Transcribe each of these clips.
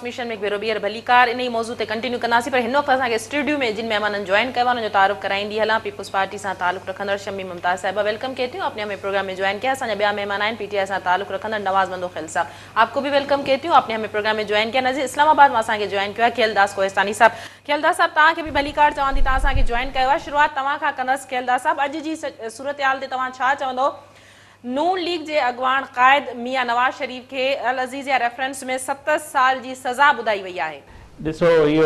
Transmission में भेरो ॿीहर भलीकार इन ही मौजू ते कंटिन्यू कंदासीं। पर हिन वक़्तु असांखे स्टूडियो में जिन मेहमाननि ज्वाइन कयो आहे उनजो तारुफ़ कराईंदी हलां। पीपल्स पार्टी सां ताल्लुक़ रखंदड़ शमी मुमताज़ साहिबा, वेलकम कहती हूँ, आपने हमें प्रोग्राम में ज्वाइन किया। असांजा ॿिया मेहमान आहिनि पीटीआई सां ताल्लुक़ रखंदड़ नवाज़ मंदोखिल साहब, आपको भी वेलकम कहती हूँ, आपने हमें प्रोग्राम में ज्वाइन किया। नज़ीर इस्लामाबाद में असांखे ज्वाइन किया खेलदास कोहिस्तानी साहब। खेलदास साहब तव्हांखे भी भलीकार चवां थी, तव्हां असांखे ज्वाइन कयो आहे। शुरूआत तव्हां खां कंदसि। खेलदास साहब, अॼु जी सूरत हाल ते तव्हां छा चवंदो? नून लीग के अगवान कायद मियां नवाज शरीफ के अल अज़ीज़िया रेफरेंस में 70 साल की सज़ा बुधाई वही है। ॾिसो, इहो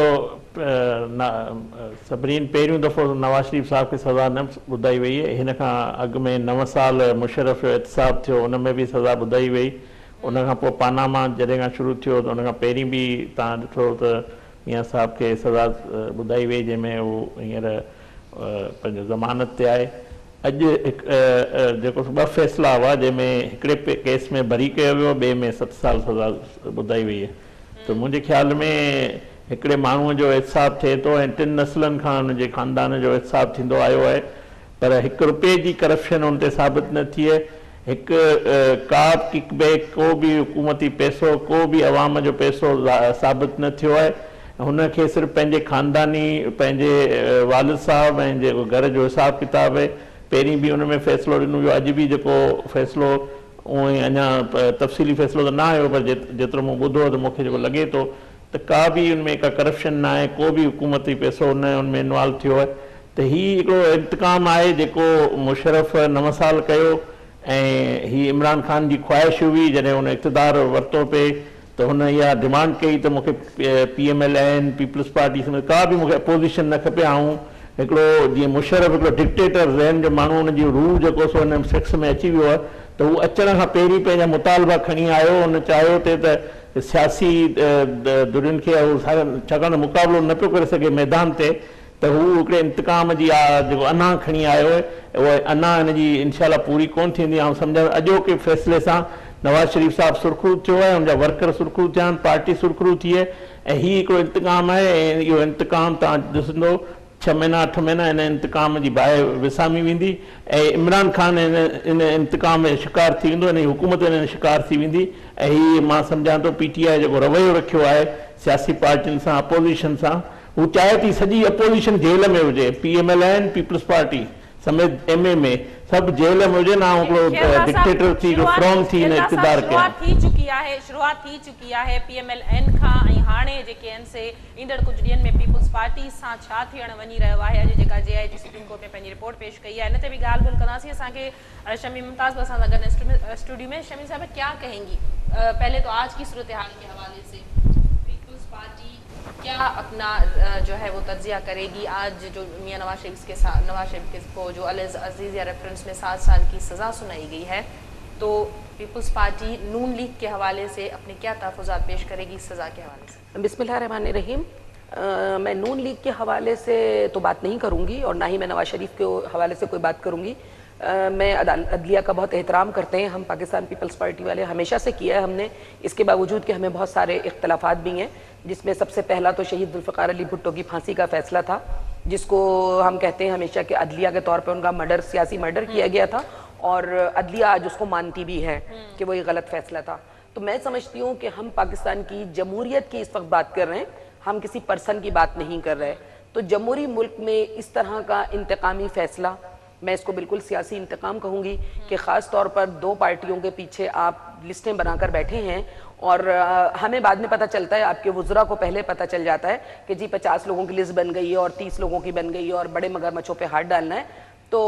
सभिनीनि पहिरियों दफ़ो नवाज शरीफ साहब खे सज़ा न ॿुधाई वई आहे। हिन खां अॻु में 9 साल मुशर्रफ जो एहतसाब थियो, उन में बि सज़ा ॿुधाई वई। उन खां पोइ पानामा जॾहिं खां शुरू थियो त उन खां पहिरीं बि तव्हां ॾिठो त मियां साहब खे सज़ा ॿुधाई वई, जंहिंमें उहो हींअर पंहिंजो ज़मानत ते आहे। अॼु जेको 2 फ़ैसिला हुआ, जंहिंमें हिकिड़े केस में बरी कयो वियो, ॿिए में 7 साल सज़ा ॿुधाई वई आहे। त मुंहिंजे ख़्याल में हिकिड़े माण्हूअ जो एहतसाब थिए थो ऐं 3 नस्लनि खां हुनजे ख़ानदान जो एहतसाब थींदो आयो आहे, पर 1 रुपए जी करप्शन हुन ते साबित न थी आहे। हिकु का बि किकबैक, को बि हुकूमती पैसो, को बि अवाम जो पैसो साबित न थियो आहे। हुनखे सिर्फ़ु पंहिंजे ख़ानदानी, पंहिंजे वालिद साहब ऐं जेको घर जो हिसाब किताब आहे, पहिरीं बि हुन में फ़ैसिलो ॾिनो वियो। अॼु बि जेको फ़ैसिलो उहो ई अञा तफ़सीली फ़ैसिलो त न आयो, पर जेतिरो मूं ॿुधो त मूंखे जेको लॻे थो त का बि हुन में का करप्शन न आहे, को बि हुकूमती पैसो न हुन में इन्वॉल्व थियो आहे। त हीउ हिकिड़ो इंतकाम आहे जेको मुशर्रफ 9 साल कयो, ऐं हीअ इमरान ख़ान जी ख्वाहिश हुई जॾहिं हुन इक़्तिदार वरितो पिए त हुन इहा डिमांड कई त मूंखे PMLN पीपल्स पार्टी समेत का बि मूंखे अपोज़िशन न खपे। ऐं हिकिड़ो जीअं मुशर्रफ हिकिड़ो डिक्टेटर ज़हन जो माण्हू, हुनजी रूह जेको सो हिन सेक्स में अची वियो आहे, त हू अचण खां पहिरीं पंहिंजा मुतालबा खणी आयो। हुन चाहियो थे त सियासी धुरियुनि खे छाकाणि त मुक़ाबिलो न पियो करे सघे मैदान ते, त हू हिकिड़े इंतकाम जी जेको अना खणी आयो आहे, उहा अना हिनजी इनशाला पूरी कोन थींदी। ऐं सम्झ अॼोके फ़ैसिले सां नवाज़ शरीफ साहब सुरखरू थियो आहे, हुनजा वर्कर सुरखरू थिया आहिनि, पार्टी सुरखरू थी आहे, ऐं हीउ हिकिड़ो इंतकाम आहे। ऐं इहो इंतकाम तव्हां ॾिसंदो 6 महीना 8 महीना हिन इंतकाम जी बाहि विसामी वेंदी, ऐं इमरान ख़ान इन इंतकाम में शिकार थी वेंदो, इन हुकूमत इन शिकार थी वेंदी। ऐं हीअ मां सम्झां थो PTI जेको रवैयो रखियो आहे सियासी पार्टियुनि सां, अपोज़िशन सां, हू चाहे थी सॼी अपोज़िशन जेल में हुजे, PMLN पीपल्स पार्टी समेत MA में सभु जेल में हुजे, ना हिकिड़ो डिक्टेटर थी फ्रॉम थी न इक़्तिदार के शुरुआत थी चुकी है PMLN खां, ऐं हाणे जेके आहिनि से ईंदड़ कुझु ॾींहंनि में पीपल्स पार्टी सां छा थियण वञी रहियो आहे। अॼु जेका JI जी सुप्रीम कोर्ट में पंहिंजी रिपोर्ट पेश कई आहे, इन ते बि ॻाल्हि ॿोल कंदासीं। असांखे शमी मुमताज़ बि असां सां गॾु स्टूडियो में। शमी साहब, क्या कहेंगी पहले तो आज की सूरत हाल के हवाले से? पीपल्स पार्टी क्या अपना जो है वो तज्जिया करेगी? आज जो मियां नवाज शरीफ को जो अल अज़ीज़िया रेफरेंस में 7 साल की सज़ा सुनाई गई है, तो पीपल्स पार्टी नून लीग के हवाले से अपने क्या तहफ़्फ़ुज़ात पेश करेगी इस सज़ा के हवाले से? बिस्मिल्लाहिर्रहमानिर्रहीम। मैं नून लीग के हवाले से तो बात नहीं करूँगी, और ना ही मैं नवाज शरीफ के हवाले से कोई बात करूँगी। मैं अदलिया का बहुत एहतराम करते हैं, हम पाकिस्तान पीपल्स पार्टी वाले हमेशा से किया है हमने, इसके बावजूद कि हमें बहुत सारे इख्तलाफात भी हैं, जिसमें सबसे पहला तो शहीद जुल्फ़िकार अली भुट्टो की फांसी का फ़ैसला था, जिसको हम कहते हैं हमेशा कि अदलिया के तौर पर उनका मर्डर, सियासी मर्डर किया गया था, और अदलिया आज उसको मानती भी है कि वो ये गलत फ़ैसला था। तो मैं समझती हूँ कि हम पाकिस्तान की जमहूरियत की इस वक्त बात कर रहे हैं, हम किसी पर्सन की बात नहीं कर रहे। तो जमहूरी मुल्क में इस तरह का इंतकामी फ़ैसला, मैं इसको बिल्कुल सियासी इंतकाम कहूँगी कि ख़ास तौर पर 2 पार्टियों के पीछे आप लिस्टें बनाकर बैठे हैं, और हमें बाद में पता चलता है, आपके वुज़रा को पहले पता चल जाता है कि जी 50 लोगों की लिस्ट बन गई है और 30 लोगों की बन गई है और बड़े मगरमच्छों पे हाथ डालना है, तो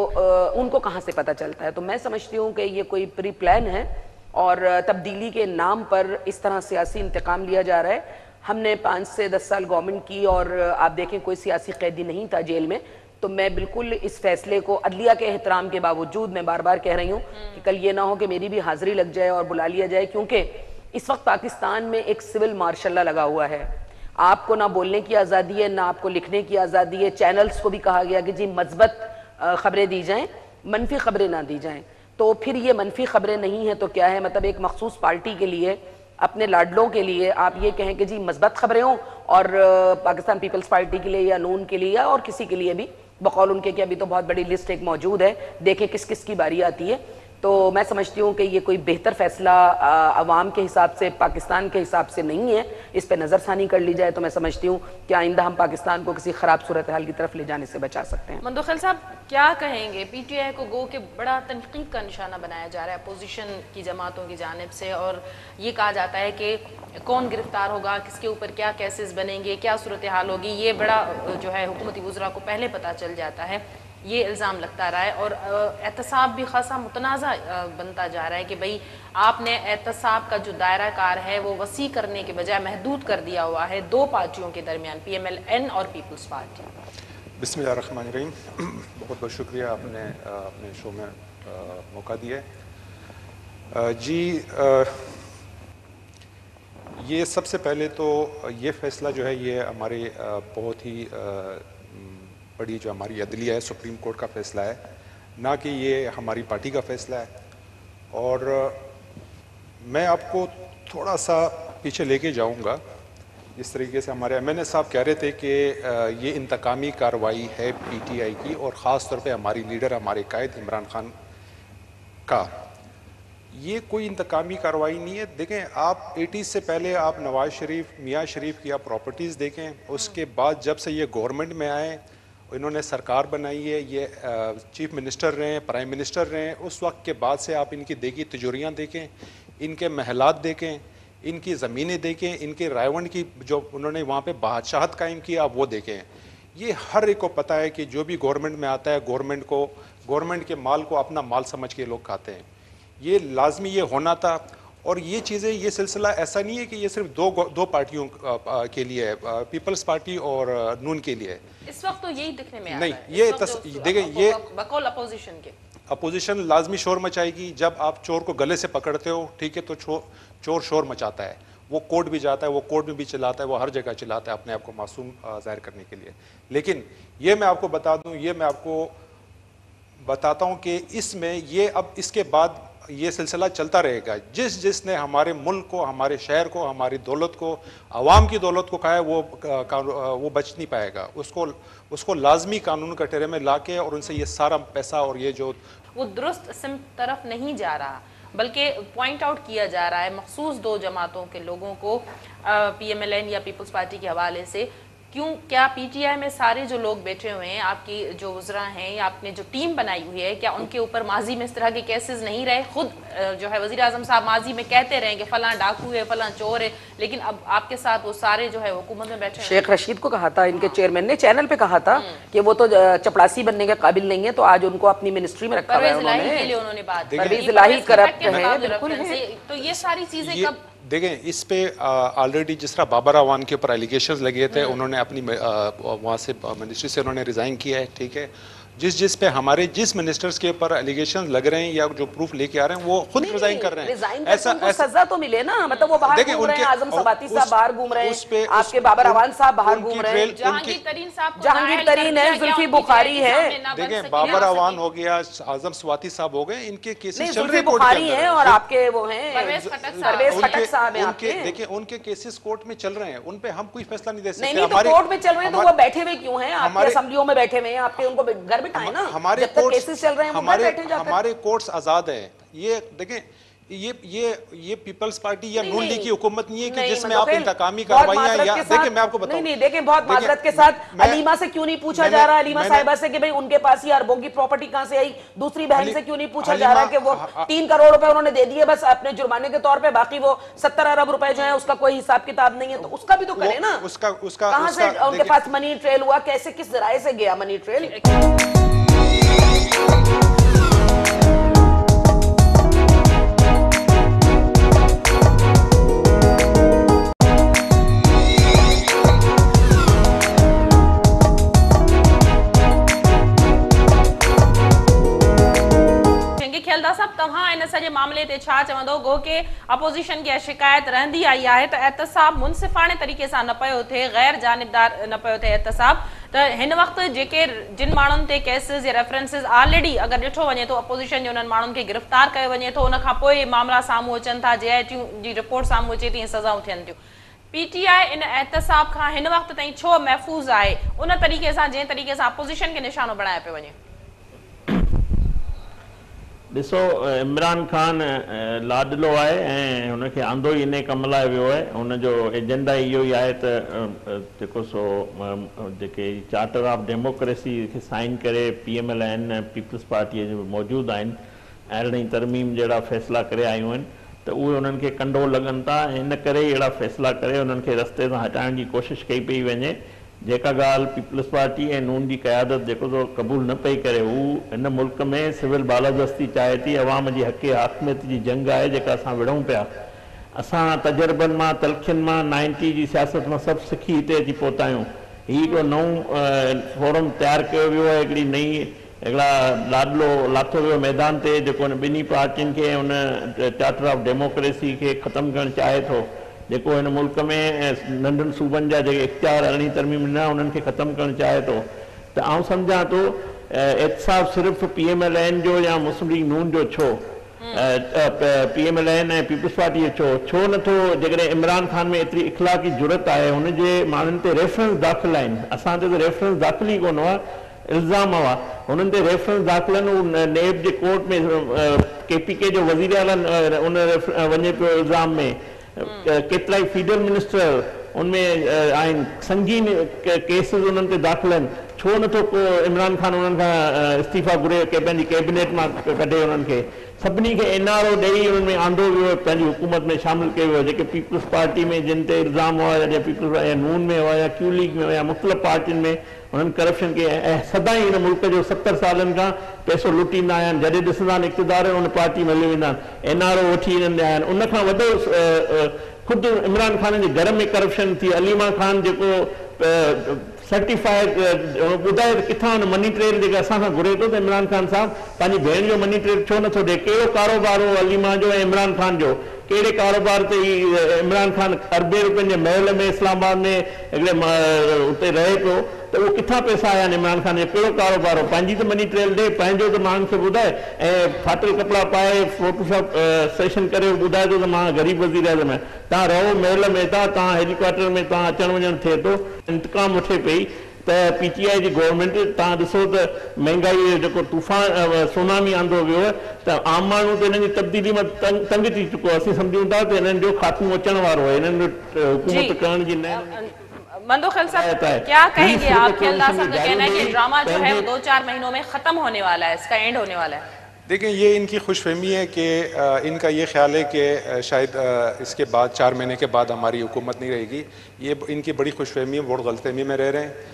उनको कहाँ से पता चलता है? तो मैं समझती हूँ कि ये कोई प्री प्लान है, और तब्दीली के नाम पर इस तरह सियासी इंतकाम लिया जा रहा है। हमने 5 से 10 साल गवर्नमेंट की, और आप देखें कोई सियासी कैदी नहीं था जेल में। तो मैं बिल्कुल इस फैसले को अदलिया के एहतराम के बावजूद मैं बार बार कह रही हूँ कि कल ये ना हो कि मेरी भी हाजिरी लग जाए और बुला लिया जाए, क्योंकि इस वक्त पाकिस्तान में एक सिविल मार्शल लगा हुआ है। आपको ना बोलने की आज़ादी है, ना आपको लिखने की आज़ादी है। चैनल्स को भी कहा गया कि जी मस्बत खबरें दी जाएं, मनफी खबरें ना दी जाएं। तो फिर ये मनफी खबरें नहीं है तो क्या है? मतलब एक मखसूस पार्टी के लिए, अपने लाडलों के लिए आप ये कहें कि जी मस्बत खबरें हों, और पाकिस्तान पीपल्स पार्टी के लिए या नून के लिए या और किसी के लिए भी, बकौल उनके कि अभी तो बहुत बड़ी लिस्ट एक मौजूद है, देखें किस किस की बारी आती है। تو میں سمجھتی ہوں کہ یہ کوئی بہتر فیصلہ عوام کے حساب سے، پاکستان کے حساب سے نہیں ہے. اس پہ نظر ثانی کر لی جائے تو میں سمجھتی ہوں کہ آئندہ ہم پاکستان کو کسی خراب صورتحال کی طرف لے جانے سے بچا سکتے ہیں. مندوخیل صاحب کیا کہیں گے؟ پی ٹی آئی کو گو کہ بڑا تنقید کا نشانہ بنایا جا رہا ہے اپوزیشن کی جماعتوں کی جانب سے، اور یہ کہا جاتا ہے کہ کون گرفتار ہوگا، کس کے اوپر کیا کیسز بنیں گے، کیا صورتحال ہوگی، یہ بڑا جو ہے حکومتی وزراء کو پہلے پتہ چل جاتا ہے. یہ الزام لگتا رہا ہے اور احتساب بھی خاصا متنازع بنتا جا رہا ہے کہ بھئی آپ نے احتساب کا جو دائرہ کار ہے وہ وسیع کرنے کے بجائے محدود کر دیا ہوا ہے دو پارٹیوں کے درمیان، پی ایم ایل این اور پیپلز پارٹی. بسم اللہ الرحمن الرحیم. بہت بہت شکریہ آپ نے اپنے شو میں موقع دیا ہے. جی یہ سب سے پہلے تو یہ فیصلہ جو ہے یہ ہمارے بہت ہی بڑی جو ہماری عدلیہ ہے، سپریم کورٹ کا فیصلہ ہے، نہ کہ یہ ہماری پارٹی کا فیصلہ ہے. اور میں آپ کو تھوڑا سا پیچھے لے کے جاؤں گا. جس طریقے سے ہمارے ایم این اے صاحب کہہ رہے تھے کہ یہ انتقامی کارروائی ہے پی ٹی آئی کی، اور خاص طور پہ ہماری لیڈر، ہمارے قائد عمران خان کا. یہ کوئی انتقامی کارروائی نہیں ہے. دیکھیں آپ 80 سے پہلے آپ نواز شریف، میاں شریف کی آپ پراپرٹیز دیکھیں. اس کے بعد جب سے یہ گورنمنٹ میں آئے، انہوں نے سرکار بنائی ہے، یہ چیف منسٹر رہے ہیں، پرائم منسٹر رہے ہیں، اس وقت کے بعد سے آپ ان کی دیکھی تجوریاں دیکھیں، ان کے محلات دیکھیں، ان کی زمینیں دیکھیں، ان کے رائے ونڈ کی جو انہوں نے وہاں پہ بادشاہت قائم کی آپ وہ دیکھیں. یہ ہر ایک کو پتہ ہے کہ جو بھی گورنمنٹ میں آتا ہے گورنمنٹ کے مال کو اپنا مال سمجھ کے لوگ کھاتے ہیں. یہ لازمی یہ ہونا تھا. اور یہ چیزیں، یہ سلسلہ ایسا نہیں ہے کہ یہ صرف دو پارٹیوں کے لیے ہے، پیپلز پارٹی اور نون کے لیے. اس وقت تو یہی دکھنے میں آ نہیں، رہا ہے. یہ دیکھیں، یہ بقول اپوزیشن کے اپوزیشن لازمی شور مچائے گی. جب آپ چور کو گلے سے پکڑتے ہو، ٹھیک ہے، تو چور شور مچاتا ہے، وہ کورٹ بھی جاتا ہے، وہ کورٹ میں بھی چلاتا ہے، وہ ہر جگہ چلاتا ہے اپنے آپ کو معصوم ظاہر کرنے کے لیے. لیکن یہ میں آپ کو بتا دوں، یہ میں آپ کو بتاتا ہوں کہ اس میں یہ اب اس کے بعد یہ سلسلہ چلتا رہے گا. جس نے ہمارے ملک کو، ہمارے شہر کو، ہماری دولت کو، عوام کی دولت کو کھایا ہے، وہ بچ نہیں پائے گا. اس کو لازمی قانون کٹہرے میں لا کے اور ان سے یہ سارا پیسہ اور یہ جو وہ درست سمت طرف نہیں جا رہا، بلکہ پوائنٹ آؤٹ کیا جا رہا ہے مخصوص دو جماعتوں کے لوگوں کو، پی ایم ایل این یا پیپلز پارٹی کے حوالے سے. کیا پی ٹی آئی میں سارے جو لوگ بیٹھے ہوئے ہیں، آپ کی جو وزراء ہیں یا آپ نے جو ٹیم بنائی ہوئی ہے، کیا ان کے اوپر ماضی میں اس طرح کے کیسز نہیں رہے؟ خود جو ہے وزیر اعظم صاحب ماضی میں کہتے رہے کہ فلاں ڈاکو ہے، فلاں چور ہے، لیکن اب آپ کے ساتھ وہ سارے جو ہے حکومت میں بیٹھے ہیں. شیخ رشید کو کہا تھا، ان کے چیئرمین نے چینل پہ کہا تھا کہ وہ تو چپڑاسی بننے کے قابل نہیں ہے، تو آج ان کو اپنی منسٹری میں رکھا ہوا ہے. انہوں نے بات پرویز الہی کرپٹ ہے، بالکل ہے. تو یہ ساری چیزیں کب دیکھیں اس پہ آلریڈی جس طرح بابر اعوان کے اوپر ایلیگیشنز لگے تھے، انہوں نے اپنی وہاں سے منسٹری سے انہوں نے ریزائن کیا ہے. ٹھیک ہے، جس پہ ہمارے جس منسٹرز کے اوپر ایلیگیشنز لگ رہے ہیں یا جو پروف لے کے آ رہے ہیں وہ خود ریزائن کر رہے ہیں. ایسا سزا تو ملے نا، مطلب وہ باہر گھوم رہے ہیں، اعظم ثباتی صاحب باہر گھوم رہے ہیں، آپ کے بابر اعوان صاحب باہر گھوم رہے ہیں، جہانگیر ترین ہے، زلفی بخاری ہے. دیکھیں بابر اعوان ہو گیا، اعظم ثباتی صاحب ہو گئے، ان کے کیسز چل رہے ہیں. زلفی بخاری ہیں اور آپ کے وہ ہیں پرویز خٹک صاحب ہیں آپ کے. دیکھیں ان کے کیسز کورٹ میں چل رہے ہیں، ان پہ ہم کوئی فیصلہ نہیں دے سکتے. نہیں تو کورٹ میں چل رہے ہیں تو وہ بیٹھے ہوئے کیوں ہیں؟ آپ کے اسمبلیوں میں بیٹھے ہوئے ہیں، آپ کے ان کو گھر بٹھائیں نا. ہمارے کورٹس آزاد ہیں. یہ دیکھیں یہ پیپلز پارٹی یا نون لیگ کی حکومت نہیں ہے کہ جس میں آپ انتقامی کارروائیاں یا دیکھیں میں آپ کو بتاؤں. نہیں دیکھیں بہت معذرت کے ساتھ علیمہ سے کیوں نہیں پوچھا جا رہا، علیمہ صاحبہ سے کہ بھئی ان کے پاس یہ اربوں کی پراپرٹی کہاں سے آئی؟ دوسری بہن سے کیوں نہیں پوچھا جا رہا کہ وہ 3 کروڑ روپے انہوں نے دے دیے بس اپنے جرمانے کے طور پہ، باقی وہ 70 ارب روپے جو ہیں اس کا کوئی حساب کتاب نہیں ہے؟ تو اس کا بھی تو کرے نا. کہاں سے ان کے پاس منی ٹریل ہوا، کیسے کس ذرائع سے گیا منی ٹریل؟ معاملے تے چھا چوندو گو کہ اپوزیشن کی شکایت رہندی آئی ہے تو احتساب منصفانے طریقے سے نہ پयो تھے، غیر جانبدار نہ پयो تھے احتساب. تو ہن وقت جن مانن تے کیسز یا ریفرنسز آلریڈی اگر ڈٹھو ونجے تو اپوزیشن جو انن مانن کے گرفتار کयो ونجے تو ان کھا پوءِ معاملہ سامو اچن تھا، جے آئی ٹی جی رپورٹ سامو اچے تي سزاؤں ٿين ٿيون. پی ٹی آئی ان احتساب کھا ہن وقت تائیں چھو محفوظ آئے ان طریقے سے جن طریقے سے اپوزیشن کے نشانو بنایا پہ ونجے؟ ॾिसो, इमरान ख़ान लाडलो आहे ऐं हुनखे आंदो ई इन कम लाइ वियो आहे। हुनजो एजेंडा इहो ई आहे त जेको सो जेके चार्टर ऑफ डेमोक्रेसी खे साइन करे PMLN पीपल्स पार्टीअ जो मौजूदु आहिनि, अहिड़ी तरमीम जहिड़ा फ़ैसिला करे आयूं आहिनि, त उहे उन्हनि खे कंडो लॻनि था। इन करे ई अहिड़ा फ़ैसिला करे उन्हनि खे रस्ते तां हटाइण जी कोशिशि कई पई वञे। जेका ॻाल्हि पीपल्स पार्टी ऐं नून जी क़यादत जेको सो क़बूल न पई करे, हू हिन मुल्क में सिविल बालादस्ती चाहे थी, अवाम जी हक़ हाकमियत जी जंग आहे जेका असां विढ़ूं पिया। असां तजर्बनि मां, तलखियुनि मां, 90 जी सियासत मां सभु सिखी हिते अची पहुता आहियूं। हीउ हिकिड़ो नओं फोरम तयारु कयो वियो आहे, हिकिड़ी नई हिकिड़ा लाडलो लाथो वियो मैदान ते, जेको हुन ॿिन्ही पार्टियुनि खे हुन चार्टर ऑफ डेमोक्रेसी खे ख़तमु करणु चाहे थो, जेको हिन मुल्क में नंढनि सूबनि जा जेके इख़्तियार अरिड़हीं तरमीम न उन्हनि खे ख़तमु करणु चाहे थो। त आउं सम्झां थो एहतिसाब सिर्फ़ु PMLN जो या मुस्लिम लीग नून जो छो, PMLN ऐं पीपल्स पार्टी जो छो नथो? जेकॾहिं इमरान ख़ान में एतिरी इख़लाक़ी जुरत आहे, हुनजे माण्हुनि ते रेफरेंस दाख़िल आहिनि, असां ते त रेफरेंस दाख़िल ई कोन हुआ, इल्ज़ाम हुआ। हुननि ते रेफरेंस दाख़िल आहिनि, उहो नेब जे कोर्ट में KPK जो वज़ीर आला उन वञे पियो इल्ज़ाम में। केतिरा ई फीडर मिनिस्टर उनमें आहिनि, संगीन केसिस उन्हनि ते दाख़िल आहिनि। छो नथो को इमरान ख़ान उन्हनि खां इस्तीफ़ा घुरे के पंहिंजी कैबिनेट मां कढे? उन्हनि खे सभिनी खे NRO ॾेई उन्हनि में आंदो वियो, पंहिंजी हुकूमत में शामिलु कयो वियो। जेके पीपल्स पार्टी में जिन ते इल्ज़ाम हुआ, या पीपल्स या नून में हुआ, या क्यू लीग में हुआ, या मुख़्तलिफ़ पार्टियुनि में, हुननि करप्शन खे सदाई हिन मुल्क जो 70 सालनि खां पैसो लुटींदा आया आहिनि। जॾहिं ॾिसंदा आहिनि इक़्तिदार हुन पार्टी में हली वेंदा आहिनि, NRO वठी ईंदा आहिनि। उनखां वॾो ख़ुदि इमरान ख़ान जे घर में करप्शन थी। अलीमा ख़ान जेको सर्टिफाइड ॿुधाए त किथां हुन मनी ट्रेल जेका असां खां घुरे थो, त इमरान ख़ान साहिबु पंहिंजी भेण जो मनी ट्रेल छो नथो ॾिए? कहिड़ो कारोबार हो अलीमा जो ऐं इमरान ख़ान जो? कहिड़े कारोबार ते इमरान ख़ान अरबे रुपयनि जे महल में इस्लामाबाद में हिकिड़े उते रहे पियो, त उहो किथां पैसा आया आहिनि इमरान ख़ान जो? कहिड़ो कारोबार हो? पंहिंजी त मनी ट्रेल ॾे, पंहिंजो त माण्हुनि खे ॿुधाए, ऐं फाटल कपिड़ा पाए फोटोशॉप सेशन करे ॿुधाए थो त मां ग़रीब वज़ीर आज़म आहियां। तव्हां रहो महल में, तव्हां हेलीकॉप्टर में तव्हां अचणु वञणु थिए थो, इंतकाम वठे पई। त PTI जी गवर्नमेंट, तव्हां ॾिसो त महांगाई जो जेको तूफ़ान सुनामी आंदो वियो आहे, त आम माण्हू त हिननि जी तब्दीली मां तंग थी चुको आहे। असीं सम्झूं था त हिननि जो ख़ात्मो अचण वारो आहे, हिननि जो हुकूमत करण जी न। मंदोखिल साहब, क्या कहेंगे? आपके अंदाज से कहना है कि ड्रामा जो है वो 2-4 महीनों में खत्म होने वाला है, इसका एंड होने वाला है? देखें, ये इनकी खुशफहमी है कि इनका ये ख्याल है कि शायद इसके बाद 4 महीने के बाद हमारी हुकूमत नहीं रहेगी। ये इनकी बड़ी खुशफहमी है, बहुत गलतफहमी में रह रहे हैं।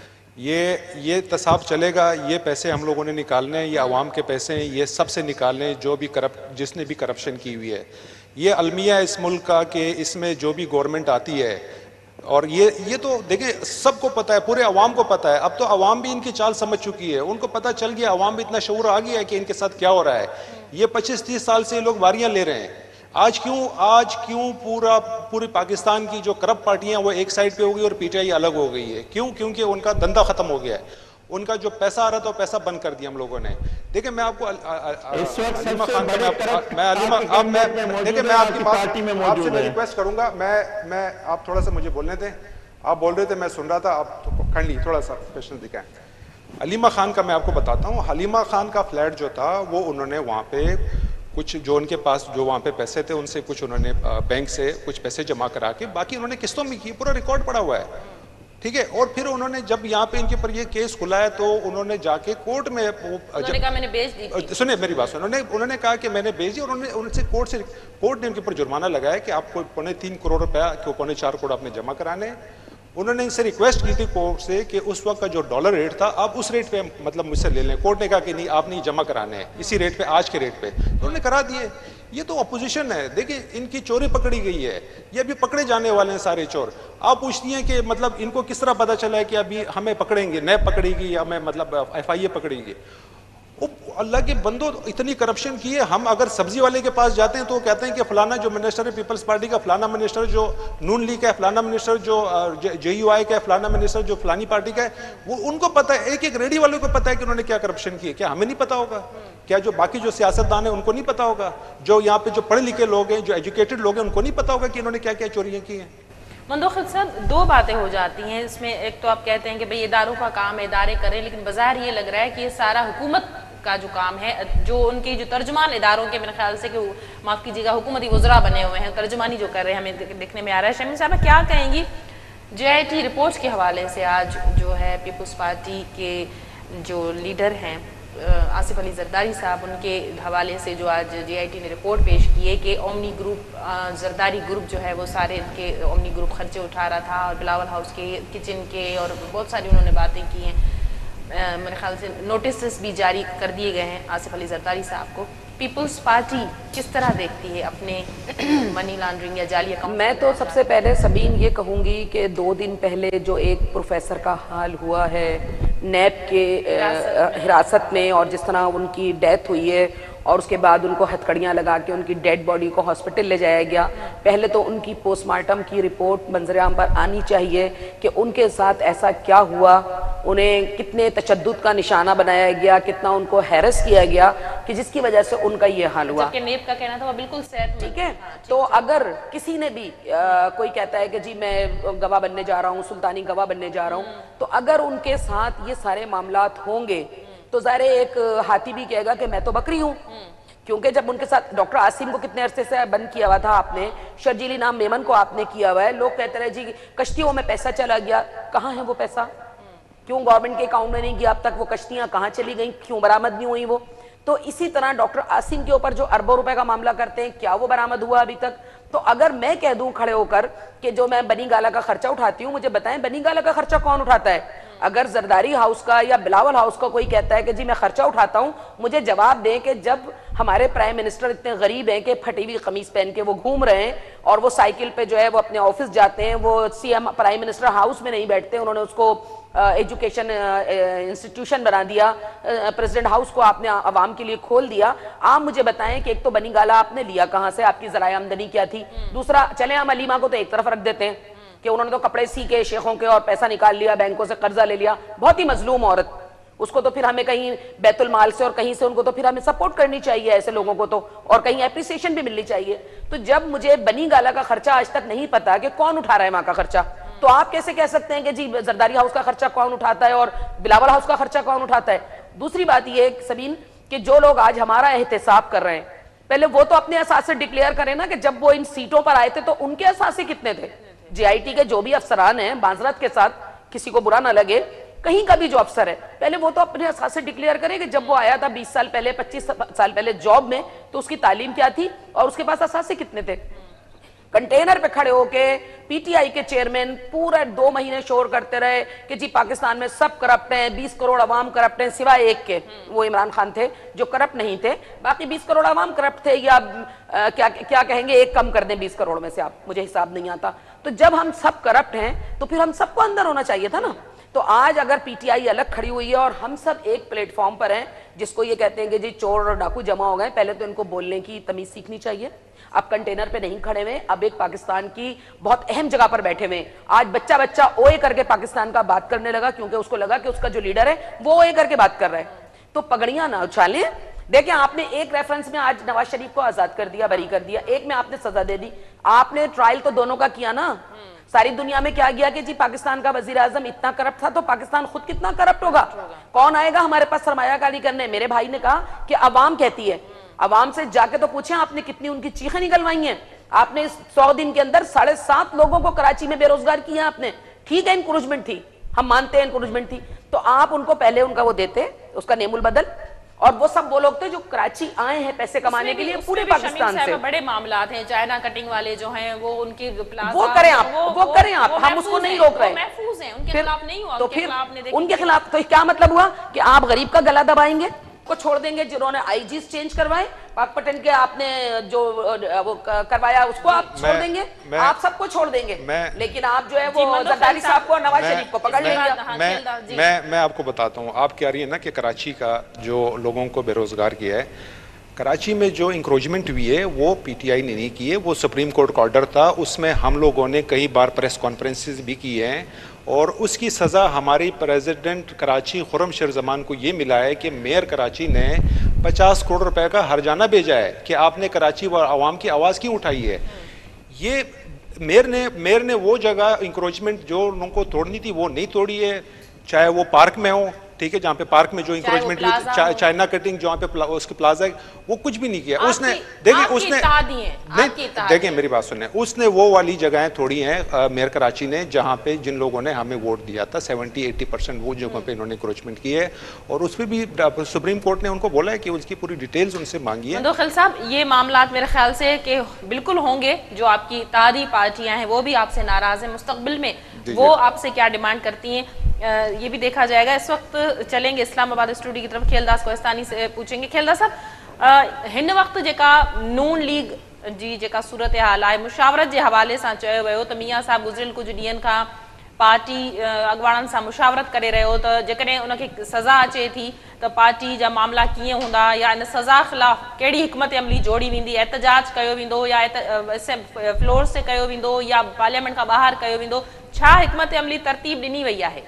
ये तसाब चलेगा, ये पैसे हम लोगों ने निकालने हैं, ये अवाम के पैसे हैं, ये सबसे निकालने हैं जो भी जिसने भी करप्शन की हुई है। ये अलमिया है इस मुल्क का कि इसमें जो भी गवर्नमेंट आती है, और ये तो देखिए सबको पता है, पूरे अवाम को पता है। अब तो अवाम भी इनकी चाल समझ चुकी है, उनको पता चल गया, अवाम भी इतना शऊर आ गया है कि इनके साथ क्या हो रहा है। ये 25-30 साल से ये लोग वारियां ले रहे हैं। आज क्यों पूरे पाकिस्तान की जो करप्ट पार्टियां वो एक साइड पे हो गई और PTI अलग हो गई है? क्यों? क्योंकि उनका धंधा खत्म हो गया है। उनका जो पैसा आ रहा था वो पैसा बंद कर दिया हम लोगों ने। देखिए, मैं आपको अलीमा खान का आपकी आपसे मैं रिक्वेस्ट करूंगा, मैं आप थोड़ा सा मुझे बोलने दें। आप बोल रहे थे, मैं सुन रहा था, आप काइंडली थोड़ा सा पेशेंस दिखाएं। हलीमा खान का मैं आपको बताता हूँ। हलीमा खान का फ्लैट जो था वो उन्होंने वहाँ पे कुछ जो उनके पास जो वहाँ पे पैसे थे उनसे कुछ उन्होंने बैंक से कुछ पैसे जमा करा के बाकी उन्होंने किस्तों में की, पूरा रिकॉर्ड पड़ा हुआ है, ठीक है। और फिर उन्होंने जब यहाँ पे इनके ऊपर ये केस खुला है तो उन्होंने जाके कोर्ट में उन्होंने कहा मैंने बेच दी थी। सुनिए मेरी बात, उन्होंने कहा कि मैंने बेच दी, और उनसे कोर्ट ने उनके ऊपर जुर्माना लगाया कि आपको 3.25 करोड़ रुपया, 4.25 करोड़ आपने जमा कराने। उन्होंने इनसे रिक्वेस्ट की थी कोर्ट से कि उस वक्त का जो डॉलर रेट था आप उस रेट पे मतलब मुझसे ले लें। कोर्ट ने कहा कि नहीं, आप नहीं जमा कराने हैं इसी रेट पे, आज के रेट पे। तो उन्होंने करा दिए। ये तो अपोजिशन है। देखिए, इनकी चोरी पकड़ी गई है, ये अभी पकड़े जाने वाले हैं सारे चोर। आप पूछती हैं कि मतलब इनको किस तरह पता चला है कि अभी हमें पकड़ेंगे, नैब पकड़ेगी या हमें मतलब FIA पकड़ेगी? अल्लाह के बंदो, इतनी करप्शन की है। हम अगर सब्जी वाले के पास जाते हैं तो वो कहते हैं कि फलाना जो मिनिस्टर है पीपल्स पार्टी का, फलाना मिनिस्टर जो नून लीग का है, फलाना मिनिस्टर जो JUI का है, फलाना मिनिस्टर जो फलानी पार्टी का है, वो उनको पता है। एक रेडी वालों को पता है कि उन्होंने क्या करप्शन की है। क्या हमें नहीं पता होगा? क्या जो बाकी जो सियासतदान है उनको नहीं पता होगा? जो यहाँ पे जो पढ़े लिखे लोग हैं, जो एजुकेटेड लोग हैं, उनको नहीं पता होगा कि इन्होंने क्या क्या चोरियां की हैं? मंदोखिल साहब, दो बातें हो जाती हैं इसमें। एक तो आप कहते हैं कि भाई इदारों का काम है, इदारे करें, लेकिन बाजार ये लग रहा है कि ये सारा हुकूमत का जो काम है, जो उनके जो तर्जुमान इदारों के मेरे ख्याल से कि माफ़ कीजिएगा हुकूमती वज़रा बने हुए हैं, तर्जुमानी जो कर रहे हैं, हमें देखने में आ रहा है। शमीम साहब क्या कहेंगी JIT रिपोर्ट के हवाले से? आज जो है पीपल्स पार्टी के जो लीडर हैं आसिफ अली जरदारी साहब, उनके हवाले से जो आज JIT ने रिपोर्ट पेश की है कि ओमनी ग्रुप, जरदारी ग्रुप जो है वो सारे इनके ओमनी ग्रुप खर्चे उठा रहा था, और बिलावल हाउस के, किचन के, और बहुत सारी उन्होंने बातें की हैं। मेरे ख्याल से नोटिस भी जारी कर दिए गए हैं आसिफ अली जरदारी साहब को। पीपल्स पार्टी किस तरह देखती है अपने मनी लॉन्ड्रिंग या जाली अकाउंट? मैं तो सबसे पहले सबीन ये कहूँगी कि 2 दिन पहले जो एक प्रोफेसर का हाल हुआ है नैब के हिरासत में, और जिस तरह उनकी डेथ हुई है और उसके बाद उनको हथकड़ियाँ लगा के उनकी डेड बॉडी को हॉस्पिटल ले जाया गया, पहले तो उनकी पोस्टमार्टम की रिपोर्ट मंजर-ए-आम पर आनी चाहिए कि उनके साथ ऐसा क्या हुआ, उन्हें कितने तशद्दुद का निशाना बनाया गया, कितना उनको हैरस किया गया कि जिसकी वजह से उनका ये हाल हुआ। जबकि नेब का कहना था वो बिल्कुल सेहत, ठीक है। तो अगर किसी ने भी कोई कहता है कि जी मैं गवाह बनने जा रहा हूँ, सुल्तानी गवाह बनने जा रहा हूँ, तो अगर उनके साथ ये सारे मामलात होंगे तो ज़ाहिर एक हाथी भी कहेगा कि मैं तो बकरी हूँ, क्योंकि जब उनके साथ डॉक्टर आसिम को कितने अरसे से बंद किया हुआ था आपने, शर्जीली नाम मेमन को आपने किया हुआ है, लोग कहते रहे जी कश्तियों में पैसा चला गया, कहाँ है वो पैसा? क्यों गवर्नमेंट के अकाउंट में नहीं गया अब तक? वो कश्तियाँ कहाँ चली गई? क्यों बरामद नहीं हुई वो? तो इसी तरह डॉक्टर आसिम के ऊपर जो अरबों रुपए का मामला करते हैं, क्या वो बरामद हुआ अभी तक? तो अगर मैं कह दूं खड़े होकर कि जो मैं बनी गाला का खर्चा उठाती हूँ, मुझे बताएं बनी गाला का खर्चा कौन उठाता है? अगर जरदारी हाउस का या बिलावल हाउस का कोई कहता है कि जी मैं खर्चा उठाता हूँ, मुझे जवाब दें कि जब हमारे प्राइम मिनिस्टर इतने गरीब हैं कि फटी हुई कमीज पहन के वो घूम रहे हैं और वो साइकिल पे जो है वो अपने ऑफिस जाते हैं, वो CM प्राइम मिनिस्टर हाउस में नहीं बैठते, उन्होंने उसको एजुकेशन इंस्टीट्यूशन बना दिया, प्रेसिडेंट हाउस को आपने आवाम के लिए खोल दिया। आप मुझे बताएं कि एक तो बनी गाला आपने लिया कहाँ से, आपकी ज़राए आमदनी क्या थी? दूसरा, चले हम अलीमा को तो एक तरफ रख देते हैं कि उन्होंने तो कपड़े सी के शेखों के और पैसा निकाल लिया, बैंकों से कर्जा ले लिया, बहुत ही मजलूम औरत, उसको तो फिर हमें कहीं बैतुल माल से और कहीं से उनको तो फिर हमें सपोर्ट करनी चाहिए ऐसे लोगों को, तो और कहीं एप्रिसिएशन भी मिलनी चाहिए। तो जब मुझे बनी गाला का खर्चा आज तक नहीं पता कि कौन उठा रहा है माँ का खर्चा, तो आप कैसे कह सकते हैं कि जी जरदारी हाउस का खर्चा कौन उठाता है और बिलावल हाउस का खर्चा कौन उठाता है? दूसरी बात यह सबीन कि जो लोग आज हमारा एहतसाब कर रहे हैं, पहले वो तो अपने असासे डिक्लेयर करें ना कि जब वो इन सीटों पर आए थे तो उनके असासे कितने थे? JIT के जो भी अफसरान हैं, बाजरत के साथ, किसी को बुरा ना लगे, कहीं का भी जो अफसर है, पहले वो तो अपने असासे डिक्लेयर करे कि जब वो आया था 20 साल पहले, 25 साल पहले जॉब में, तो उसकी तालीम क्या थी और उसके पास असासे कितने थे। कंटेनर पे खड़े होके PTI के चेयरमैन पूरा 2 महीने शोर करते रहे कि जी पाकिस्तान में सब करप्ट हैं, 20 करोड़ अवाम करप्ट हैं, सिवाय एक के, वो इमरान खान थे जो करप्ट नहीं थे, बाकी 20 करोड़ अवाम करप्ट थे, या क्या कहेंगे, एक कम कर दें 20 करोड़ में से, आप, मुझे हिसाब नहीं आता। तो जब हम सब करप्ट हैं तो फिर हम सबको अंदर होना चाहिए था ना। तो आज अगर PTI अलग खड़ी हुई है और हम सब एक प्लेटफॉर्म पर हैं, जिसको ये कहते हैं कि जी चोर और डाकू जमा हो गए, पहले तो इनको बोलने की तमीज सीखनी चाहिए। अब कंटेनर पे नहीं खड़े हुए, अब एक पाकिस्तान की बहुत अहम जगह पर बैठे हुए। आज बच्चा बच्चा ओए करके पाकिस्तान का बात करने लगा, क्योंकि उसको लगा कि उसका जो लीडर है वो ओए करके बात कर रहा है। तो पगड़ियां ना उछालें। देखिए, आपने एक रेफरेंस में आज नवाज शरीफ को आजाद कर दिया, बरी कर दिया, एक में आपने सजा दे दी। आपने ट्रायल तो दोनों का किया ना। सारी दुनिया में क्या गया कि जी पाकिस्तान का वजीर आजम इतना करप्ट था, तो पाकिस्तान खुद कितना करप्ट होगा? कौन आएगा हमारे पास सरमायाकारी करने? मेरे भाई ने कहा कि अवाम कहती है, अवाम से जाके तो पूछें आपने कितनी उनकी चीखें निकलवाई हैं। आपने 100 दिन के अंदर 7.5 लोगों को कराची में बेरोजगार किया आपने। ठीक है, इंक्रूजमेंट थी, हम मानते हैं इंक्रूजमेंट थी, तो आप उनको पहले उनका वो देते, उसका नेमुल बदल, और वो सब वो लोग थे जो कराची आए हैं पैसे कमाने के लिए पूरे पाकिस्तान से। बड़े मामलात हैं, चाइना कटिंग वाले जो हैं वो उनकी वो करें आप, वो करें आप, हम उसको नहीं रोक रहे, महफूज हैं, उनके खिलाफ नहीं हुआ, तो फिर उनके खिलाफ तो क्या मतलब हुआ कि आप गरीब का गला दबाएंगे, को छोड़ देंगे जिन्होंने IGs चेंज करवाए, पाकपटन के आपने जो वो करवाया उसको आप छोड़ देंगे, आप सबको छोड़ देंगे, लेकिन आप जो है वो जरदारी साहब को, नवाज शरीफ को पकड़ लेंगे। मैं आपको बताता हूँ, आप कह रही है ना कि कराची का जो लोगों को बेरोजगार किया है, कराची में जो इंक्रोचमेंट हुई है वो PTI ने नहीं की है, वो सुप्रीम कोर्ट का ऑर्डर था, उसमें हम लोगों ने कई बार प्रेस कॉन्फ्रेंसेस भी किए हैं, और उसकी सज़ा हमारी प्रेसिडेंट कराची खुर्रम शेर-ज़मान को ये मिला है कि मेयर कराची ने 50 करोड़ रुपए का हर्जाना भेजा है कि आपने कराची व आवाम की आवाज़ क्यों उठाई है। ये मेयर ने वो जगह इंक्रोचमेंट जो उनको तोड़नी थी वो नहीं तोड़ी है, चाहे वो पार्क में हो, ठीक है, जहाँ पे पार्क में जो इंक्रोचमेंट हुई, चाइना कटिंग जहाँ पे उसके प्लाजा है, वो कुछ भी नहीं किया उसने। देखिए उसने देखिए मेरी बात सुने, उसने वो वाली जगहें थोड़ी हैं मेयर कराची ने जहाँ पे जिन लोगों ने हमें वोट दिया था 70-80% वो जगहों पे इन्होंने इंक्रोचमेंट की है, और उस पर भी सुप्रीम कोर्ट ने उनको बोला है कि उसकी पूरी डिटेल्स उनसे मांगी है। खिल साहब, ये मामला मेरे ख्याल से कि बिल्कुल होंगे, जो आपकी इत्तेहादी पार्टियां हैं वो भी आपसे नाराज हैं, मुस्तकबिल में वो आपसे क्या डिमांड करती हैं ये भी देखा जाएगा। इस वक्त चलेंगे इस्लामाबाद स्टूडियो की तरफ, खेलदास कोहिस्तानी से पूछेंगे। खेलदास साहब, हिन वक्त जेका नून लीग जी जेका सूरत हाल आहे, मुशावरत जे हवाले सां चयो वियो त मियां साहब गुज़िरियल कुछ ॾींहंनि खां पार्टी अॻवाननि सां मुशावरत करे रहियो त जेकॾहिं उनखे सज़ा अचे थी त पार्टी जा मामला कीअं हूंदा, या इन सज़ा ख़िलाफ़ कहिड़ी हिकमत अमली जोड़ी वेंदी, एहतजाज कयो वेंदो या फ्लोर से कयो वेंदो या पार्लियामेंट खां ॿाहिरि कयो वेंदो, छा हिकमत अमली तरतीब ॾिनी वई आहे?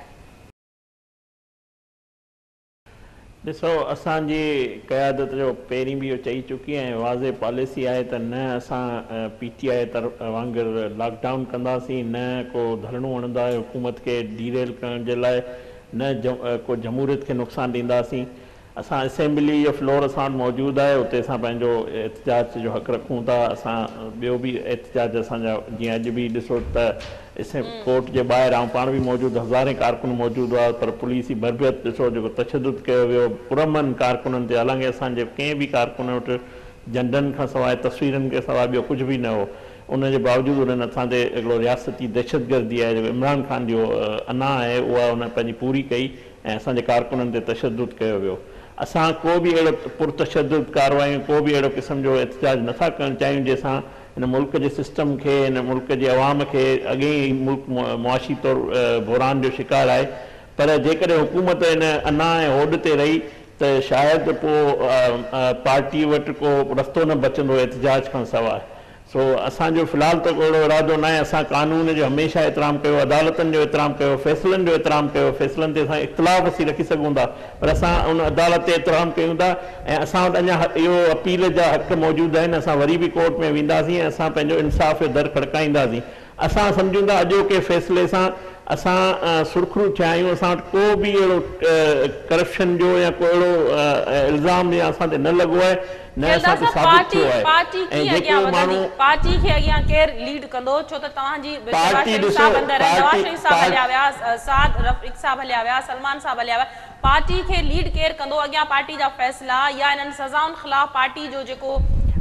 ॾिसो, असांजी क़यादत जो पहिरीं बि इहो चई चुकी ऐं वाज़े पॉलिसी आहे त न असां PTI तरफ़ वांगुरु लॉकडाउन कंदासीं, न को धरणो हणंदा हुकूमत खे डीरेल करण जे लाइ, न को जमहूरियत खे नुक़सानु ॾींदासीं। असां असेंबली जो फ्लोर असां वटि मौजूदु आहे, उते असां पंहिंजो एहतजाज जो हक़ रखूं था। असां ॿियो बि एहतजाज असांजा, जीअं अॼु बि ॾिसो त कोर्ट जे ॿाहिरि ऐं पाण बि मौजूदु हज़ारे कारकुन मौजूदु हुआ, पर पुलिस जी बरबियत ॾिसो जेको तशदुद कयो वियो पुरमन कारकुननि ते, हालांकि असांजे कंहिं बि कारकुन वटि झंडनि खां सवाइ तस्वीरनि के सवाइ ॿियो कुझु बि न हो, उनजे बावजूदि उन्हनि असां ते हिकिड़ो रियासती दहशतगर्दी आहे जेको इमरान ख़ान जो अना आहे उहा उन पंहिंजी पूरी कई ऐं असांजे कारकुननि ते तशदुद कयो वियो। असां को बि अहिड़ो पुरतशदुद कार्रवायूं, को बि अहिड़ो क़िस्म जो एहतजाज नथा करणु चाहियूं जंहिंसां हिन मुल्क जे सिस्टम खे, हिन मुल्क जे अवाम खे, अॻे ई मुल्क मुआशी तौरु बहरान जो शिकार आहे। पर जेकॾहिं हुकूमत हिन अना ऐं होॾ ते रही त शायदि पोइ पार्टी वटि को रस्तो न बचंदो एहतजाज खां सवाइ। सो असांजो फ़िलहाल त अहिड़ो इरादो न आहे। असां कानून जो हमेशह एतिराम कयो, अदालतनि जो एतिराम कयो, फ़ैसिलनि जो एतिराम कयो, फ़ैसिलनि ते असां इख़्तिलाफ़ असीं रखी सघूं था, पर असां उन अदालत ते एतिराम कयूं था ऐं असां वटि अञा इहो अपील जा हक़ मौजूदु आहिनि। असां वरी बि कोर्ट में वेंदासीं ऐं असां पंहिंजो इंसाफ़ जो दर खड़काईंदासीं। असां सम्झूं था अॼोके फ़ैसिले सां असां सुरखरू थिया आहियूं, असां वटि को बि अहिड़ो करप्शन जो या को अहिड़ो इल्ज़ाम या असां ते न लॻो आहे, न असां ते साबित थियो आहे। ऐं जेको माण्हू पार्टी खे अॻियां केरु लीड कंदो, छो त तव्हांजी नवाज़ शरीफ़ साहब हलिया विया, साद रफ़ीक साहब हलिया विया, सलमान साहब हलिया विया, पार्टी खे लीड केरु कंदो? अॻियां पार्टी जा फ़ैसिला या इन्हनि सज़ाउनि ख़िलाफ़ पार्टी जो जेको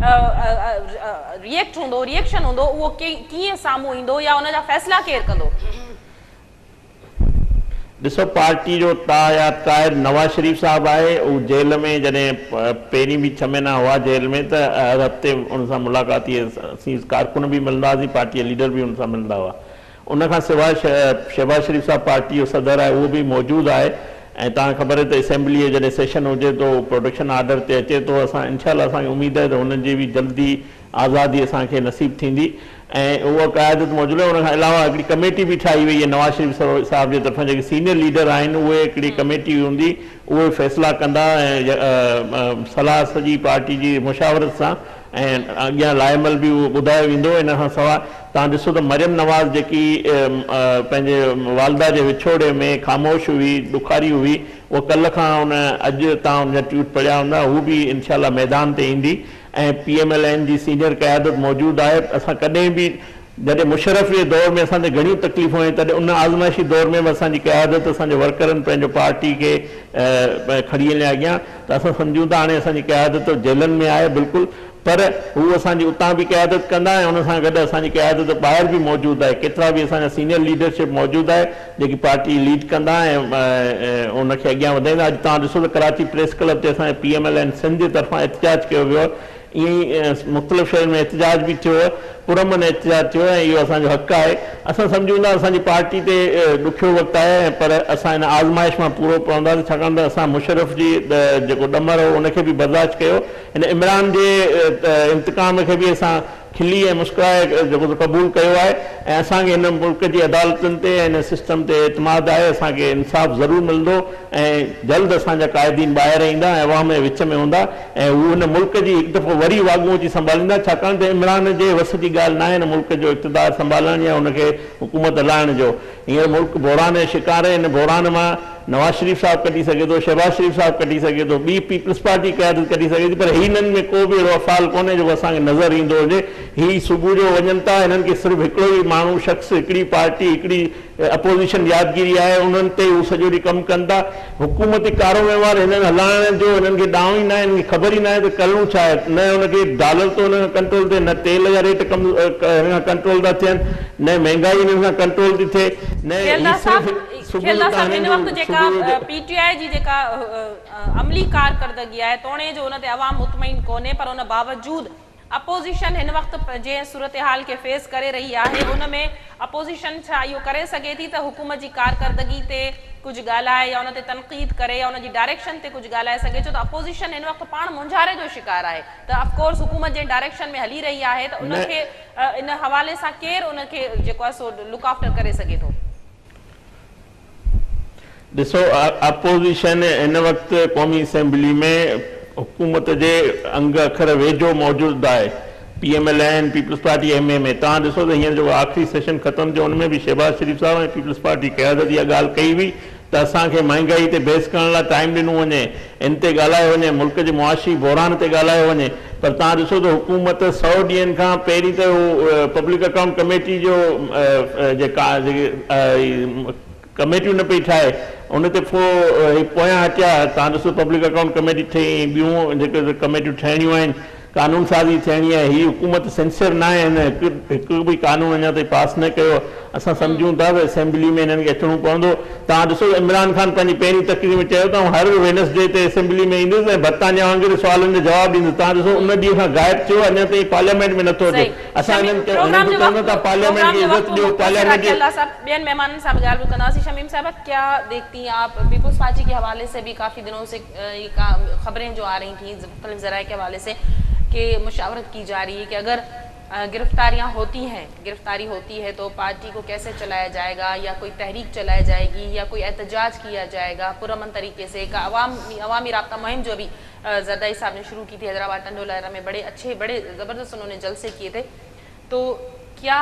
रिएक्शन हूंदो उहो कीअं साम्हूं ईंदो या उनजा फ़ैसिला केरु कंदो? ॾिसो, पार्टी जो तायात क़ाइद नवाज़ शरीफ़ साहब आहे, उहो जेल में जॾहिं पहिरीं बि 6 महीना हुआ जेल में, त हर हफ़्ते उन सां मुलाक़ात थी, असीं कारकुन बि मिलंदा हुआसीं, पार्टी लीडर बि उन सां मिलंदा हुआ। उनखां सवाइ शहबाज शरीफ़ साहब पार्टी जो सदर आहे, उहो बि मौजूदु आहे। ऐं तव्हांखे ख़बर आहे त असेंबली जॾहिं सेशन हुजे थो, प्रोटेक्शन आर्डर ते अचे थो, असां इनशाअल्लाह असांखे उमेदु आहे त हुनजी बि जल्दी आज़ादी असांखे नसीबु थींदी ऐं उहा क़यादत मौजूदु आहे। उनखां अलावा हिकिड़ी कमेटी बि ठाही वई आहे नवाज़ शरीफ़ साहब जे तरफ़ां, जेके सीनियर लीडर आहिनि उहे हिकिड़ी कमेटी हूंदी, उहे फ़ैसिला कंदा ऐं सलाह सॼी पार्टी जी मुशावरत सां ऐं अॻियां लाइमल बि उहो ॿुधायो वेंदो। इन खां सवाइ तव्हां ॾिसो त मरियम नवाज़ जेकी पंहिंजे वालदा जे विछोड़े में ख़ामोश हुई, ॾुखारी हुई, उहा कल्ह खां अॼु तव्हां हुनजा ट्वीट पढ़िया हूंदा, हू बि इनशाअल्लाह मैदान ते ईंदी ऐं PMLN जी सीनियर क़यादत मौजूदु आहे। असां कॾहिं बि जॾहिं मुशर्रफ जे दौर में असां ते घणियूं तकलीफ़ूं आहियूं, तॾहिं उन आज़माइशी दौर में बि असांजी क़यादत असांजे वर्करनि पंहिंजो पार्टी खे खणी हलिया अॻियां, त असां सम्झूं था हाणे असांजी क़यादत जेलनि में आहे बिल्कुलु, पर हू असांजी उतां बि क़यादत कंदा ऐं उन सां गॾु असांजी क़यादत ॿाहिरि बि मौजूदु आहे। केतिरा बि असांजा सीनियर लीडरशिप मौजूदु आहे जेकी पार्टी लीड कंदा ऐं उनखे अॻियां वधाईंदा। अॼु तव्हां ॾिसो त कराची प्रेस क्लब ते असांजे PMLN सिंध जे तरफ़ां एहतजाज कयो वियो, ईअं ई मुख़्तलिफ़ शहरनि में एहतजाज बि थियो, पुरमन एहतजाज थियो ऐं इहो असांजो हक़ु आहे। असां सम्झूं था असांजी पार्टी ते ॾुखियो वक़्तु आहे, पर असां हिन आज़माइश मां पूरो पवंदासीं, छाकाणि त असां मुशर्रफ जी जेको ॾमर हो उनखे बि बर्दाश्त कयो, हिन इमरान जे इंतकाम खे बि असां खिली ऐं मुस्कुराए जेको क़बूल कयो आहे ऐं असांखे हिन मुल्क जी अदालतुनि ते ऐं हिन सिस्टम ते एतमाद आहे। असांखे इंसाफ़ ज़रूरु मिलंदो ऐं जल्द असांजा क़ाइदीन ॿाहिरि ईंदा ऐं अवाम जे विच में हूंदा ऐं हू हिन मुल्क जी हिकु दफ़ो वरी वाॻूं अची संभालींदा, छाकाणि त इमरान जे वस जी ॻाल्हि न आहे हिन मुल्क जो इक़्तिदार संभालण या हुनखे हुकूमत हलाइण जो। हींअर मुल्क बहरान जे शिकार आहे, हिन बहरान मां नवाज शरीफ़ साहब कढी सघे थो, शहबाज शरीफ़ साहब कढी सघे थो, ॿी पीपल्स पार्टी क़यादत कढी सघे थी, पर हिननि में को बि अहिड़ो अफ़ाल कोन्हे जेको असांखे नज़र ईंदो हुजे। ही सुबुह जो वञनि था, हिननि खे सिर्फ़ु हिकिड़ो ई माण्हू शख़्स, हिकिड़ी पार्टी, हिकिड़ी अपोज़िशन यादगिरी आहे, उन्हनि ते हू सॼो ॾींहुं कमु कनि था। हुकूमती कारो वहिंवार हिननि हलाइण जो हिननि खे ॾांहुं ई न आहे, हिननि खे ख़बर ई न आहे त करूं छा आहे। न हुनखे डॉलर तो हुन खां कंट्रोल थिए, न तेल जा रेट कम हिन खां कंट्रोल था थियनि, न महांगाई हिननि खां कंट्रोल थी थिए, न खेलदा साहब हिन वक्त जेका पीटीआई जी जेका अमली कारकर्दगी आहे तोणे जो उन ते अवाम मुतमईन कोन्हे, पर उन बावजूद अपोजिशन हिन वक्त जे सूरत हाल के फेस करे रही आहे, उन में अपोजिशन छा इहो करे सघे थी त हुकूमत जी कारकर्दगी ते कुछ ॻाल्हाए या उन ते तनक़ीद करे या उन जी डायरेक्शन ते कुछ ॻाल्हाए सघे, छो त अपोजिशन हिन वक्त पाण मुंझारे जो शिकार आहे, त ऑफकोर्स हुकूमत जे डायरेक्शन में हली रही आहे, त उनखे इन हवाले सां केरु उनखे जेको आहे सो लुक आफ्टर करे सघे थो? ॾिसो, अपोज़िशन हिन वक़्तु क़ौमी असेंबली में हुकूमत जे अंग अखर वेझो मौजूदु आहे, PMLN, पीपल्स पार्टी MMA। तव्हां ॾिसो त हींअर जेको आख़िरी सेशन ख़तमु थियो उन में बि शहबाज शरीफ़ साहब ऐं पीपल्स पार्टी क़यादत इहा ॻाल्हि कई हुई त असांखे महांगाई ते बहस करण लाइ टाइम ॾिनो वञे, इन ते ॻाल्हायो वञे, मुल्क जे मुआशी बहरान ते ॻाल्हायो वञे, पर तव्हां ॾिसो त हुकूमत 100 ॾींहंनि खां पहिरीं त हू पब्लिक अकाउंट कमेटी जो जेका कमेटी न पई ठाहे, उन ते पोइ पोयां हटिया। तव्हां ॾिसो पब्लिक अकाउंट कमेटी ठही, ॿियूं जेके कमेटियूं ठहिणियूं आहिनि, कानून साज़ी थियणी आहे, हीअ हुकूमत सिंसियर न आहे, हिकु बि कानून अञा ताईं पास न कयो। असां सम्झूं था त असेंबली में हिननि खे अचिणो पवंदो। तव्हां ॾिसो इमरान ख़ान पंहिंजी पहिरीं तकरीर में चयो त हर वेनसडे ते असेंबली में ईंदुसि ऐं बरतानिया वांगुरु सुवालनि जो जवाबु ॾींदुसि। तव्हां ॾिसो उन ॾींहं खां ग़ाइब थियो, अञा ताईं पार्लियामेंट में नथो अचे। असां हिननि खे चवंदा था पार्लियामेंट जी इज़त ॾियो, पार्लियामेंट ॿियनि मेहमाननि सां बि ॻाल्हि कंदासीं। शमीम साहब, क्या देखती हैं आप, पीपल्स पार्टी के हवाले से भी काफ़ी दिनों से खबरें जो आ रही थी मुख्तलिफ ज़राए के हवाले से कि मुशावरत की जा रही है कि अगर गिरफ्तारियां होती है तो पार्टी को कैसे चलाया जाएगा, या कोई तहरीक चलाई जाएगी या कोई एहतजाज किया जाएगा पुरअमन तरीके से। एक अवामी राब्ता मुहिम जो अभी जरदारी साहब ने शुरू की थी हैदराबाद टंडोला में, बड़े ज़बरदस्त उन्होंने जलसे किए थे, तो क्या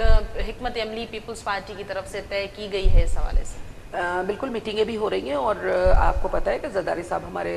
हिकमत अमली पीपल्स पार्टी की तरफ से तय की गई है इस हवाले से? बिल्कुल मीटिंगें भी हो रही हैं, और आपको पता है कि जरदारी साहब हमारे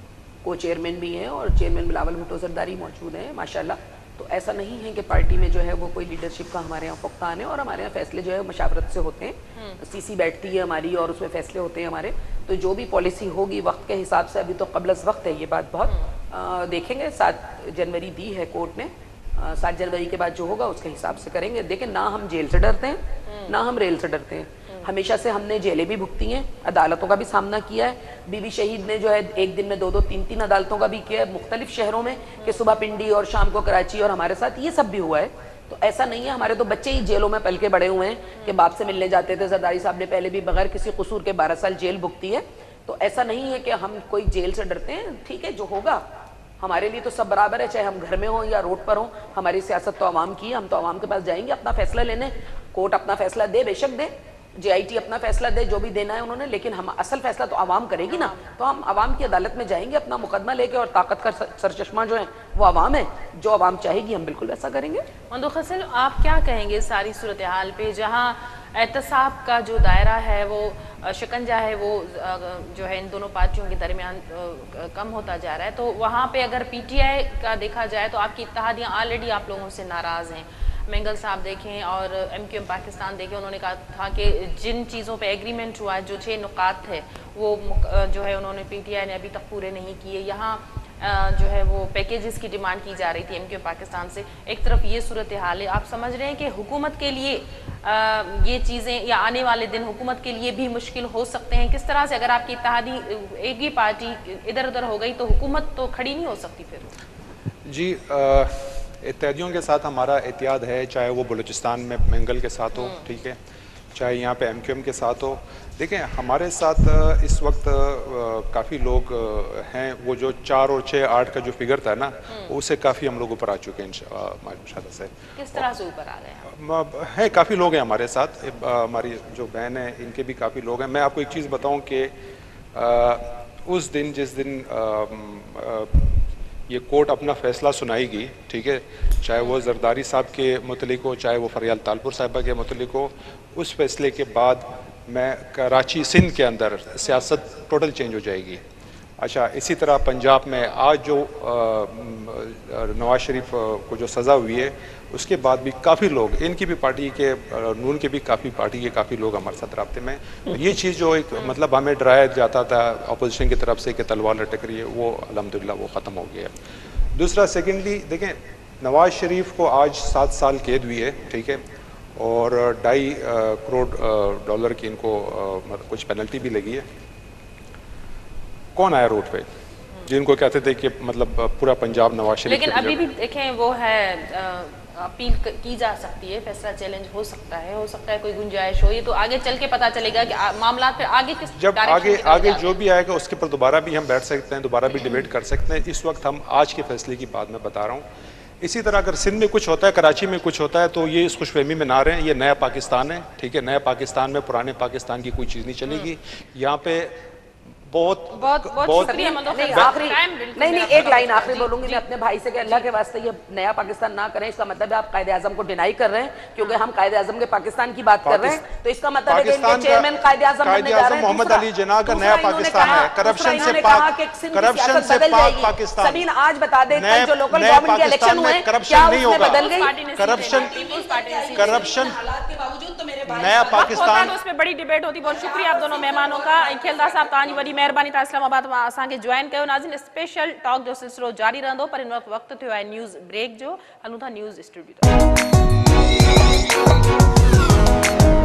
को चेयरमैन भी हैं और चेयरमैन बिलावल भुट्टो जरदारी मौजूद हैं माशाल्लाह। तो ऐसा नहीं है कि पार्टी में जो है वो कोई लीडरशिप का हमारे यहाँ फुक्तान है, और हमारे यहाँ फैसले जो है मशावरत से होते हैं। CC बैठती है हमारी और उसमें फैसले होते हैं हमारे, तो जो भी पॉलिसी होगी वक्त के हिसाब से, अभी तो कबलस वक्त है ये बात बहुत देखेंगे। 7 जनवरी दी है कोर्ट ने, 7 जनवरी के बाद जो होगा उसके हिसाब से करेंगे। देखें, ना हम जेल से डरते हैं ना हम रेल से डरते हैं, हमेशा से हमने जेलें भी भुगती हैं, अदालतों का भी सामना किया है। बीबी शहीद ने जो है एक दिन में 2-2, 3-3 अदालतों का भी किया है मुख्तलिफ शहरों में, कि सुबह पिंडी और शाम को कराची, और हमारे साथ ये सब भी हुआ है। तो ऐसा नहीं है, हमारे तो बच्चे ही जेलों में पल के बड़े हुए हैं कि बाप से मिलने जाते थे। जरदारी साहब ने पहले भी बगैर किसी कसूर के 12 साल जेल भुगती है। तो ऐसा नहीं है कि हम कोई जेल से डरते हैं। ठीक है, जो होगा हमारे लिए तो सब बराबर है, चाहे हम घर में हों या रोड पर हों। हमारी सियासत तो आवाम की है, हम तो आवाम के पास जाएंगे अपना फैसला लेने। कोर्ट अपना फैसला दे, बेशक दे, JIT अपना फैसला दे, जो भी देना है उन्होंने, लेकिन हम असल फैसला तो आवाम करेगी ना। तो हम आवाम की अदालत में जाएंगे अपना मुकदमा लेके, और ताकत का सरचश्मा जो है वो आवाम है, जो आवाम चाहेगी हम बिल्कुल वैसा करेंगे। मंदूख हसन, आप क्या कहेंगे सारी सूरत हाल पे, जहाँ एहतसाब का जो दायरा है वो शिकंजा है वो जो है इन दोनों पार्टियों के दरमियान कम होता जा रहा है, तो वहाँ पे अगर PTI का देखा जाए तो आपकी इत्तेहादियाँ ऑलरेडी आप लोगों से नाराज़ हैं। मेंगल साहब देखें और MQM पाकिस्तान देखें, उन्होंने कहा था कि जिन चीज़ों पे एग्रीमेंट हुआ है, जो 6 नुकात थे वो जो है उन्होंने PTI ने अभी तक पूरे नहीं किए। यहाँ जो है वो पैकेजेस की डिमांड की जा रही थी MQM पाकिस्तान से। एक तरफ ये सूरत हाल है, आप समझ रहे हैं कि हुकूमत के लिए ये चीज़ें या आने वाले दिन हुकूमत के लिए भी मुश्किल हो सकते हैं? किस तरह से अगर आपकी इत्तेहादी एक ही पार्टी इधर उधर हो गई तो हुकूमत तो खड़ी नहीं हो सकती फिर? जी, इत्तेहादियों के साथ हमारा इत्तेहाद है, चाहे वो बलूचिस्तान में मेंगल के साथ हो, ठीक है, चाहे यहाँ पे MQM के साथ हो। देखें, हमारे साथ इस वक्त काफ़ी लोग हैं, वो जो 4 और 6, 8 का जो फिगर था ना, उससे काफ़ी हम लोग ऊपर आ चुके हैं इंशाल्लाह से। किस तरह से ऊपर आ गए हैं? काफ़ी लोग हैं हमारे साथ, हमारी जो बहन है इनके भी काफ़ी लोग हैं। मैं आपको एक चीज़ बताऊं कि उस दिन जिस दिन ये कोर्ट अपना फ़ैसला सुनाएगी, ठीक है, चाहे वो जरदारी साहब के मुतलिक हो, चाहे वो फरियाल तालपुर साहिबा के मुतलिक हो, उस फैसले के बाद मैं कराची सिंध के अंदर सियासत टोटल चेंज हो जाएगी। अच्छा, इसी तरह पंजाब में आज जो नवाज शरीफ को जो सज़ा हुई है उसके बाद भी काफ़ी लोग, इनकी भी पार्टी के, नून के भी पार्टी के काफ़ी लोग हमारे साथ राब्ते में। ये चीज़ जो एक मतलब हमें डराया जाता था अपोजिशन की तरफ से कि तलवार लटक रही है, वो अल्हम्दुलिल्लाह वो ख़त्म हो गया है। दूसरा, सेकेंडली देखें, नवाज शरीफ को आज 7 साल कैद हुई है, ठीक है, और 2.5 करोड़ डॉलर की इनको कुछ पेनल्टी भी लगी है। कौन आया रोड पे जिनको कहते थे कि मतलब पूरा पंजाब नवाज शरीफ? लेकिन अभी भी देखें वो है, अपील की जा सकती है, फैसला चैलेंज हो सकता है कोई गुंजाइश हो, ये तो आगे चल के पता चलेगा कि मामला फिर आगे किस जब आगे जो भी आएगा उसके पर दोबारा भी हम बैठ सकते हैं, दोबारा भी डिबेट कर सकते हैं। इस वक्त हम आज के फैसले की बात मैं बता रहा हूँ। इसी तरह अगर सिंध में कुछ होता है, कराची में कुछ होता है, तो ये इस खुशफहमी में ना रहें। ये नया पाकिस्तान है, ठीक है, नया पाकिस्तान में पुराने पाकिस्तान की कोई चीज़ नहीं चलेगी। यहाँ पे बहुत नहीं, एक लाइन आखिरी बोलूंगी मैं अपने भाई से कि अल्लाह के वास्ते ये नया पाकिस्तान ना करें। इसका मतलब है आप कायदे आजम को डिनाई कर रहे हैं, क्योंकि हम कायदे आजम के पाकिस्तान की बात कर रहे हैं, तो इसका मतलब है कि इनके चेयरमैन कायदे आजम बनने जा रहे हैं। मोहम्मद अली जिन्ना का नया पाकिस्तान है, करप्शन से पाक पाकिस्तान। सबीन आज बता दे जो लोकल गवर्नमेंट के इलेक्शन हुए करप्शन नहीं होगा, बदल गई करप्शन नया पाकिस्तान, उस पे बड़ी डिबेट होती। बहुत शुक्रिया आप दोनों मेहमानों का। खेलदार साहब तव्हांजी वॾी महिरबानी, तव्हां इस्लामाबाद मां असांखे जॉइन कयो। नाज़रीन, स्पेशल टॉक जो सिलसिलो जारी रहंदो, पर हिन वक़्तु थियो आहे न्यूज़ ब्रेक जो। हलूं था न्यूज़ स्टूडियो।